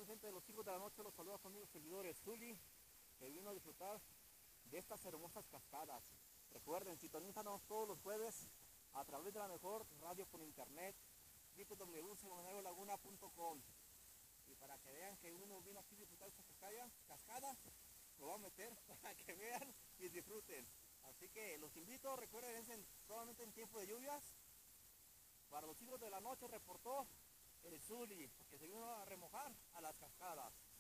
tal, gente de los hijos de la noche? Los saludos a amigos seguidores. Zuli, que vino a disfrutar de estas hermosas cascadas. Recuerden, sintonízanos todos los jueves a través de la mejor radio por internet, www.semanariolaguna.com. Y para que vean que uno vino aquí a disfrutar esta cascada, lo voy a meter para que vean y disfruten. Así que los invito, recuerden, solamente en tiempo de lluvias. Para los hijos de la noche reportó el Zuli, que se vino a remojar a las cascadas.